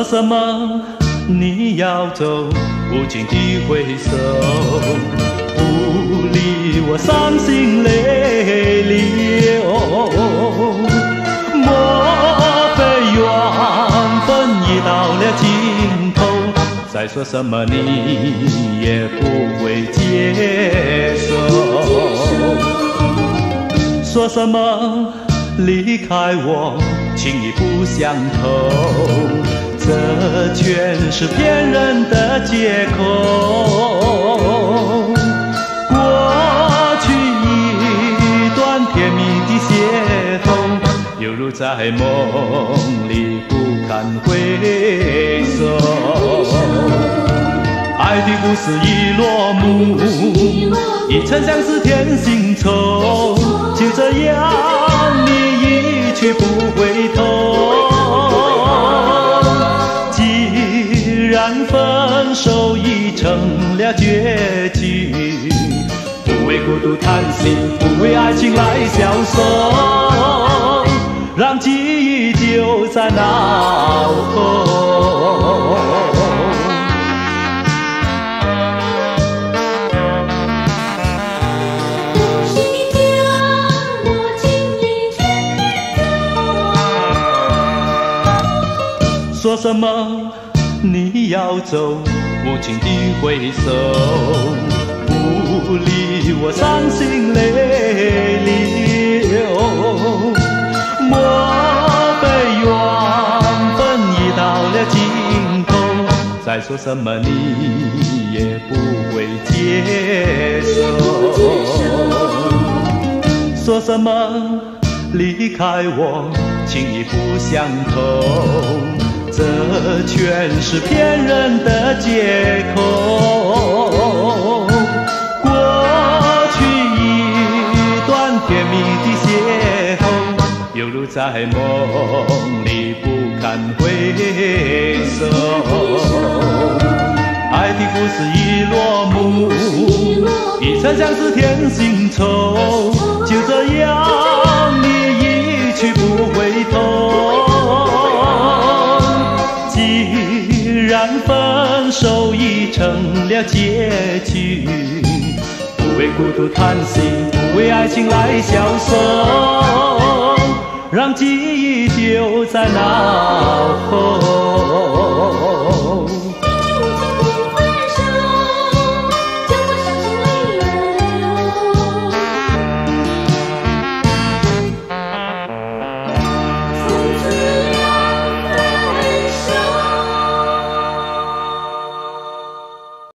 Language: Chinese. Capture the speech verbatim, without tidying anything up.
什么你要走，无情的挥手，不理我伤心泪流。莫非缘分已到了尽头，再说什么你也不会接受。说什么离开我情意不相投，这全是骗人的借口。过去一段甜蜜的邂逅，犹如在梦里不堪回首。爱的故事已落幕，一曾相识天心愁，就这样你一去不回头。既然分手已成了结局，不为孤独叹息，不为爱情来消瘦，让记忆就在脑后。说什么你要走，无情的挥手，不理我伤心泪流。莫非缘分已到了尽头，再说什么你也不会接受。说什么离开我情意不相投，这全是骗人的借口。过去一段甜蜜的邂逅，犹如在梦里不堪回首。爱的故事已落幕，一曾相识天心愁，就这样你一去不回头。既然分手已成了结局，不为孤独叹息，不为爱情来消瘦，让记忆丢在脑后。